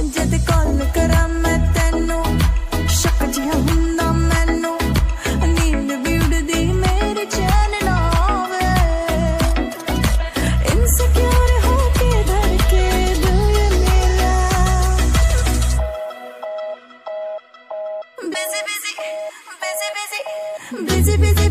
जद कॉल करा मैं तेनू शक जिहा हुंदा मैनू नींद भी उड़दी मेरी चैन ना आवे इनसिक्योर होके धड़के दिल मेरा busy busy busy busy busy busy